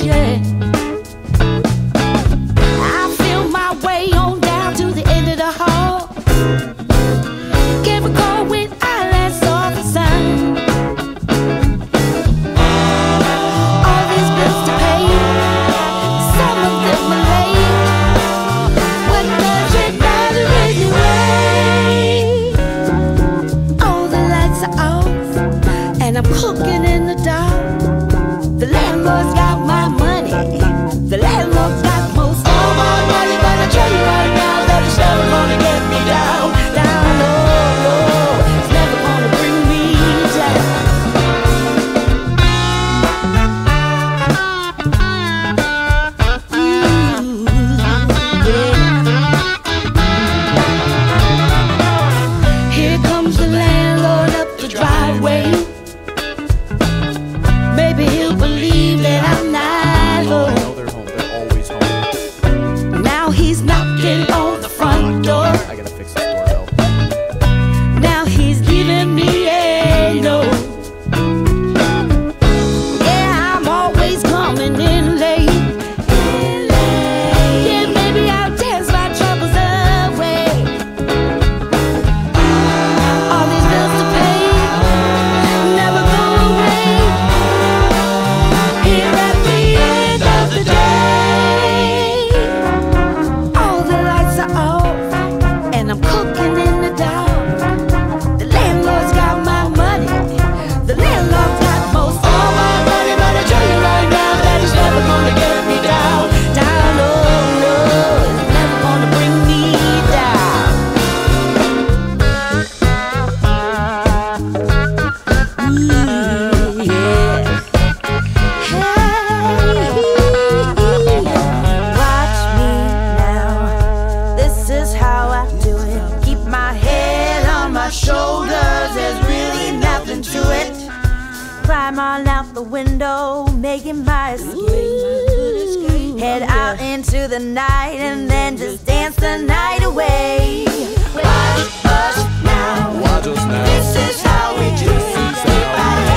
yeah. I feel my way on down to the end of the hall. Can't recall when I last saw the sun. All these bills to pay, some of them are late. What does it matter anyway? All the lights are off, and I'm cooking in the dark. The landlord's got my money. The landlord's got most all my money. But I tell you right now that it's never gonna get me down, down low, low. It's never gonna bring me down. Yeah. Here comes the landlord up the driveway. Maybe he'll believe that I'm not home. No, they're home. They're always home. Now he's knocking on the front door. I gotta fix this doorbell. Now he's giving me a no. Yeah, I'm always coming in late. Yeah, maybe I'll dance my troubles away. All these bills to pay never go away. Here at the end of the day, all the lights are off, and I'm cooking in the dark. The landlord's got my money. The landlord's got most all my money. But I tell you right now that he's never gonna get me down, down, low, low. It's never gonna bring me down. Ooh, yeah. Watch me now. This is how I do it. Keep my head on my shoulders. There's really nothing to it. Climb on out the window, making my escape. Head out into the night and then just dance the night away. Watch us now. Watch us now. This is how we do it. Keep our